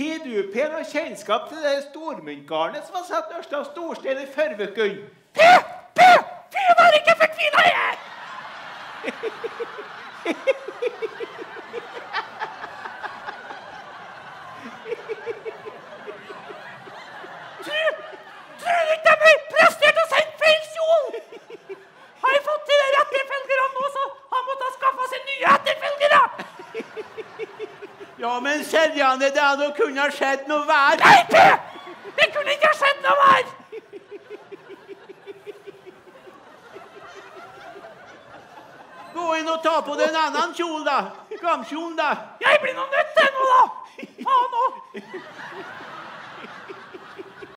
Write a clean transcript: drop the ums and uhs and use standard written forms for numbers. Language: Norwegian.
Har du, Per, noe kjennskap til det stormyntgarnet som var satt Ørsta Storstein i Førvøkken? Fy var ikke fortvina jeg! Tror du ikke de har prestert og sendt feil kjol? Har jeg fått til dere etterfølgere nå, så han måtte ha skaffet seg nye etterfølgere? Ja, men Seljanne, det hadde kunne ha skjedd noe vær. Nei, Per! Det kunne ikke ha skjedd noe vær! Gå inn og ta på den annen kjol, da. Gamkjolen, da. Jeg blir noe nødt til nå, da! Faen nå!